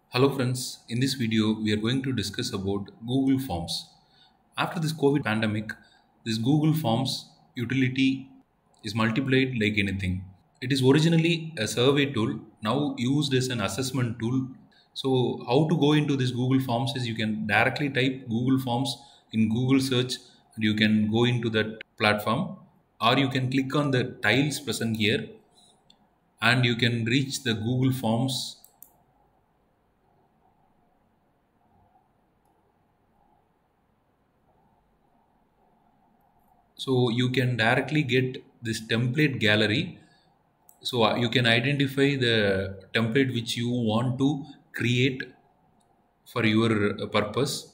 Hello friends, in this video we are going to discuss about Google Forms. After this COVID pandemic, this Google Forms utility is multiplied like anything. It is originally a survey tool, now used as an assessment tool. So how to go into this Google Forms is you can directly type Google Forms in Google search and you can go into that platform, or you can click on the tiles present here and you can reach the Google Forms. So you can directly get this template gallery. So you can identify the template which you want to create for your purpose.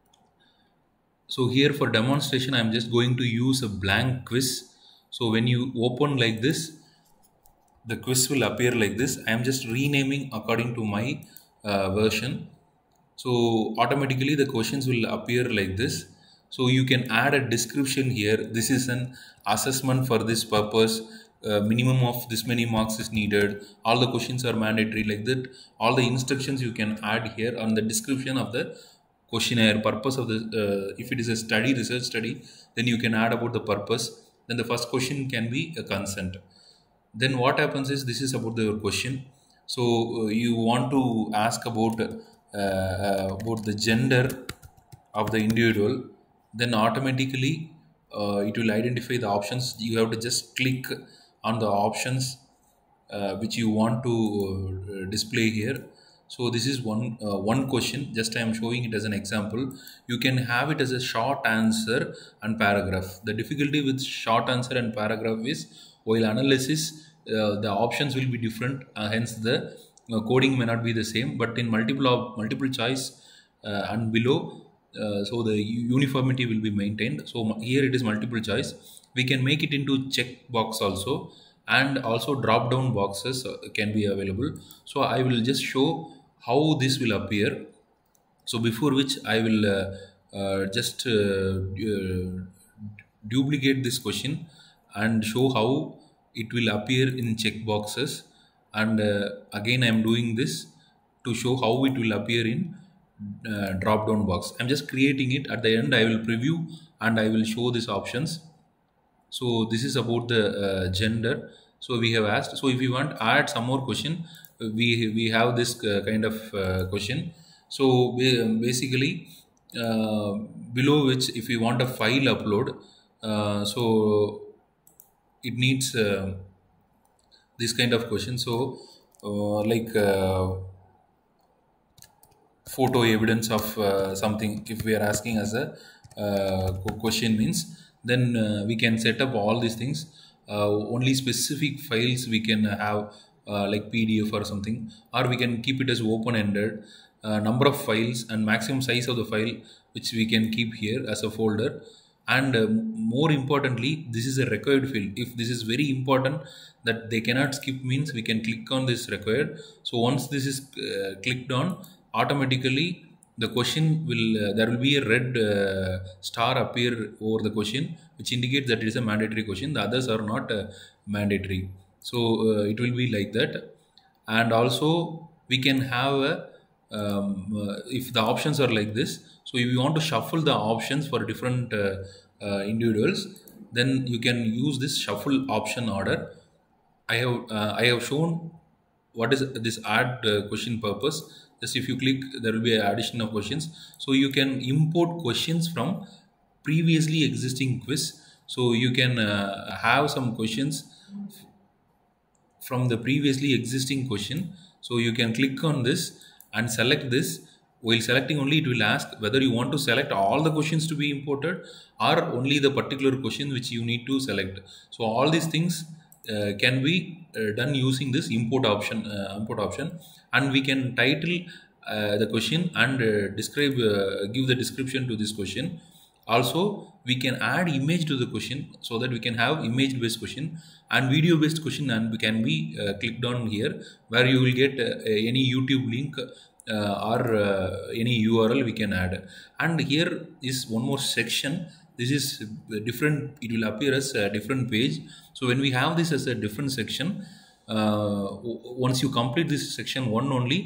So here for demonstration, I'm just going to use a blank quiz. So when you open like this, the quiz will appear like this. I am just renaming according to my version. So automatically the questions will appear like this. So you can add a description here. This is an assessment for this purpose. Minimum of this many marks is needed. All the questions are mandatory like that. All the instructions you can add here on the description of the questionnaire purpose of the if it is a study research study, then you can add about the purpose. Then the first question can be a consent. Then what happens is this is about the question. So you want to ask about the gender of the individual, then automatically it will identify the options. You have to just click on the options which you want to display here. So this is one question, just I am showing it as an example. You can have it as a short answer and paragraph. The difficulty with short answer and paragraph is while analysis the options will be different, hence the coding may not be the same, but in multiple choice and below, so the uniformity will be maintained. So here it is multiple choice. We can make it into check box also, and also drop down boxes can be available. So I will just show how this will appear. So before which I will just duplicate this question and show how it will appear in check boxes. And again I am doing this to show how it will appear in drop down box. I'm just creating it. At the end I will preview and I will show these options. So this is about the gender. So we have asked. So if you want to add some more question, we have this kind of question. So basically below which if you want a file upload, so it needs this kind of question. So like photo evidence of something, if we are asking as a question means, then we can set up all these things. Only specific files we can have, like PDF or something, or we can keep it as open ended. Number of files and maximum size of the file which we can keep here as a folder. And more importantly, this is a required field. If this is very important that they cannot skip, means we can click on this required. So once this is clicked on, automatically the question will there will be a red star appear over the question, which indicates that it is a mandatory question. The others are not mandatory. So it will be like that. And also we can have a if the options are like this. So if you want to shuffle the options for different individuals, then you can use this shuffle option order. I have shown what is this add question purpose. Just if you click, there will be an addition of questions. So you can import questions from previously existing quiz. So you can have some questions from the previously existing question. So you can click on this and select this. While selecting only, it will ask whether you want to select all the questions to be imported or only the particular question which you need to select. So all these things can be done using this import option, and we can title the question and describe give the description to this question. Also we can add image to the question, so that we can have image based question and video based question, and we can be clicked on here, where you will get any YouTube link or any URL we can add. And here is one more section. This is different, it will appear as a different page. So when we have this as a different section, once you complete this section one only,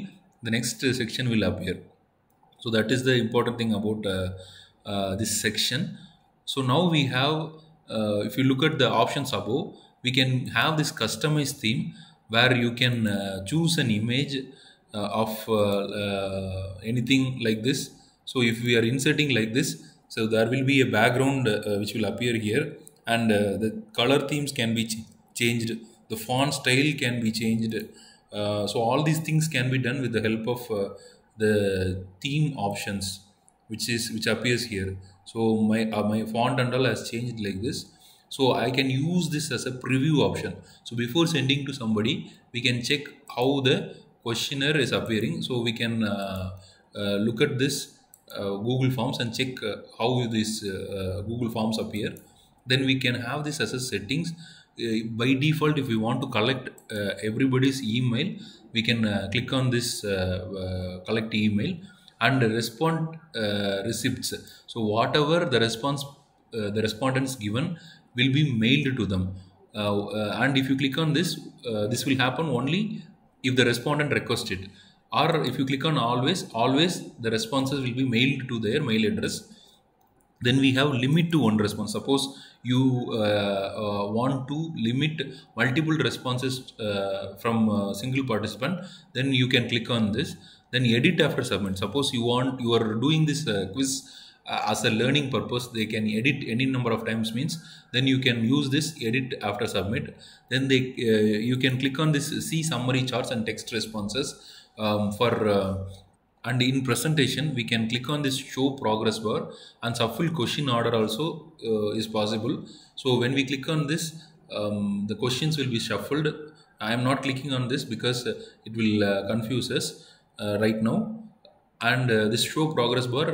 the next section will appear. So that is the important thing about this section. So now we have, if you look at the options above, we can have this customized theme where you can choose an image of anything like this. So if we are inserting like this, so there will be a background which will appear here, and the color themes can be changed, the font style can be changed. So all these things can be done with the help of the theme options, which appears here. So my font and all has changed like this. So I can use this as a preview option. So before sending to somebody, we can check how the questionnaire is appearing. So we can look at this Google Forms and check how this Google Forms appear. Then we can have this as a settings. By default, if we want to collect everybody's email, we can click on this collect email and respond receipts. So whatever the response the respondents given will be mailed to them. And if you click on this, this will happen only if the respondent requests it. Or if you click on always the responses will be mailed to their mail address. Then we have limit to one response. Suppose you want to limit multiple responses from a single participant, then you can click on this. Then edit after submit. Suppose you are doing this quiz as a learning purpose, they can edit any number of times, means then you can use this edit after submit. Then you can click on this see summary charts and text responses and in presentation we can click on this show progress bar, and shuffle question order also is possible. So when we click on this, the questions will be shuffled. I am not clicking on this because it will confuse us right now. And this show progress bar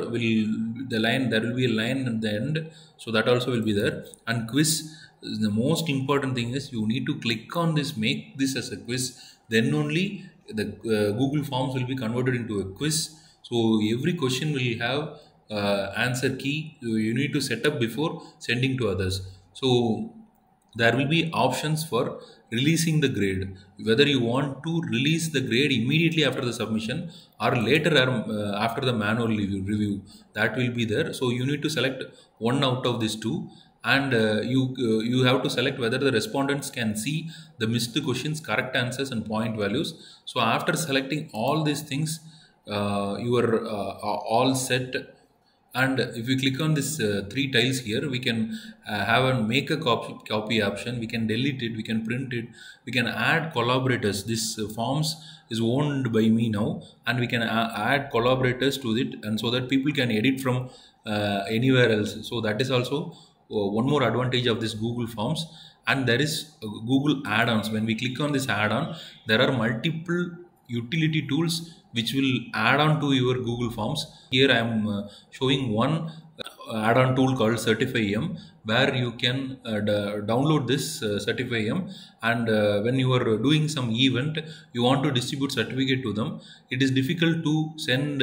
there will be a line at the end, so that also will be there. And quiz, the most important thing is you need to click on this, make this as a quiz, then only the Google Forms will be converted into a quiz. So every question will have answer key you need to set up before sending to others. So there will be options for releasing the grade, whether you want to release the grade immediately after the submission or later after the manual review, that will be there. So you need to select one out of these two, and you have to select whether the respondents can see the missed questions, correct answers and point values. So after selecting all these things, you are all set. And if we click on this three tiles here, we can have a make a copy option. We can delete it, we can print it, we can add collaborators. This forms is owned by me now, and we can add collaborators to it, and so that people can edit from anywhere else. So that is also one more advantage of this Google Forms. And there is Google add-ons. When we click on this add-on, there are multiple utility tools which will add on to your Google Forms. Here I am showing one add-on tool called Certify-M, where you can download this Certify-M, and when you are doing some event, you want to distribute certificate to them. It is difficult to send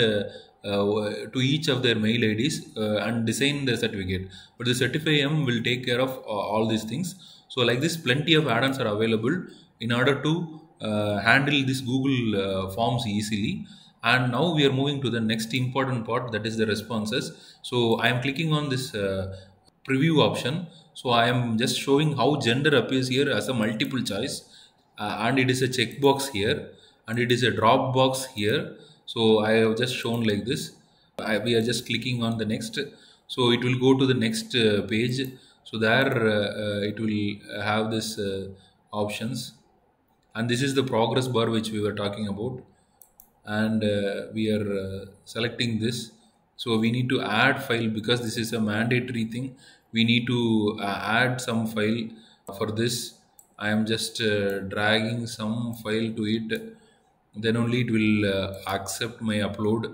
to each of their mail IDs and design the certificate, but the Certify-M will take care of all these things. So like this, plenty of add-ons are available in order to handle this Google Forms easily. And now we are moving to the next important part, that is the responses. So I am clicking on this preview option. So I am just showing how gender appears here as a multiple choice, and it is a checkbox here, and it is a drop box here. So I have just shown like this. We are just clicking on the next, so it will go to the next page. So there it will have this options, and this is the progress bar which we were talking about. And we are selecting this. So we need to add file, because this is a mandatory thing. We need to add some file. For this I am just dragging some file to it, then only it will accept my upload.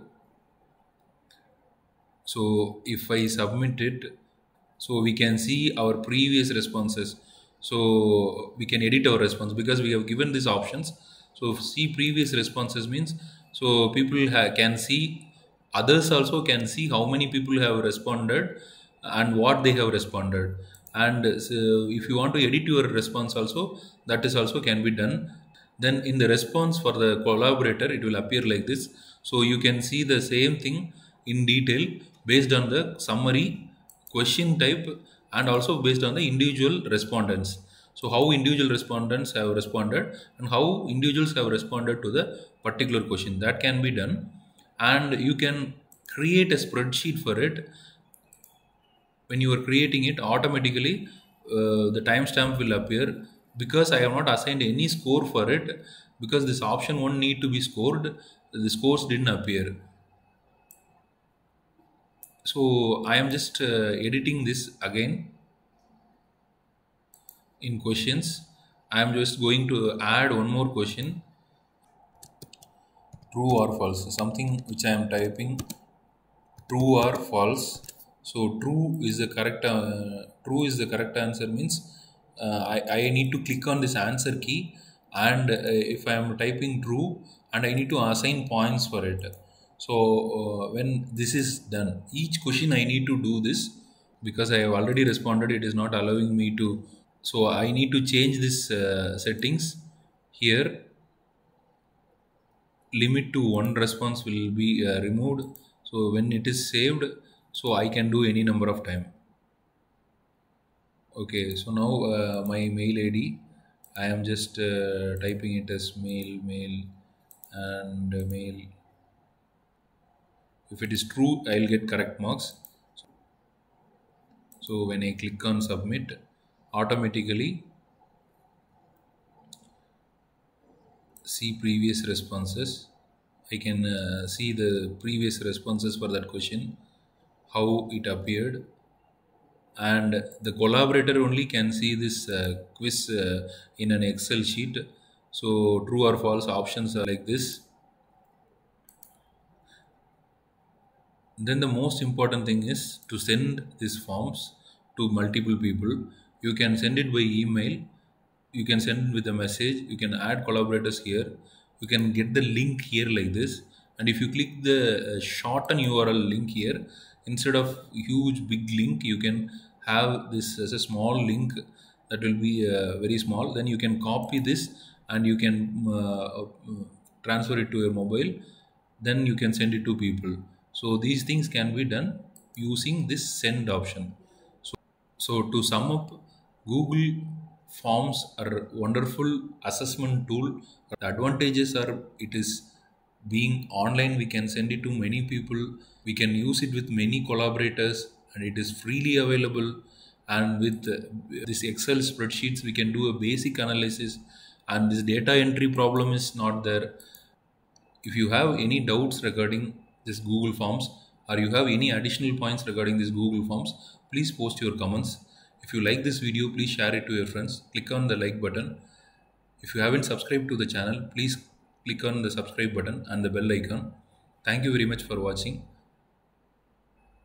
So if I submit it, so we can see our previous responses. So we can edit our response because we have given these options. So see previous responses means, so people can see, others also can see how many people have responded and what they have responded. And so if you want to edit your response also, that is also can be done. Then in the response for the collaborator it will appear like this. So you can see the same thing in detail based on the summary, question type, and also based on the individual respondents. So how individual respondents have responded and how individuals have responded to the particular question, that can be done. And you can create a spreadsheet for it. When you are creating it, automatically the timestamp will appear. Because I have not assigned any score for it, because this option 1 need to be scored, the scores didn't appear. So I am just editing this again. In questions, I am just going to add one more question: true or false, something which I am typing, true or false. So true is the correct answer means I need to click on this answer key, and if I am typing true, and I need to assign points for it. So when this is done, each question I need to do this, because I have already responded, it is not allowing me to. So I need to change this settings here. Limit to one response will be removed. So when it is saved, so I can do any number of time. Okay, so now my mail id, I am just typing it as mail and mail. If it is true, I'll get correct marks. So when I click on submit, automatically see previous responses. I can see the previous responses for that question, how it appeared. And the collaborator only can see this quiz in an Excel sheet. So true or false options are like this. Then the most important thing is to send these forms to multiple people. You can send it by email, you can send it with a message, you can add collaborators here, you can get the link here like this. And if you click the shorten URL link here, instead of huge big link, you can have this as a small link that will be very small. Then you can copy this and you can transfer it to your mobile, then you can send it to people. So these things can be done using this send option. So to sum up, Google Forms are a wonderful assessment tool. The advantages are, it is being online, we can send it to many people, we can use it with many collaborators, and it is freely available. And with this Excel spreadsheets, we can do a basic analysis, and this data entry problem is not there. If you have any doubts regarding this Google Forms, or you have any additional points regarding this Google Forms, please post your comments. If you like this video, please share it to your friends. Click on the like button. If you haven't subscribed to the channel, please click on the subscribe button and the bell icon. Thank you very much for watching.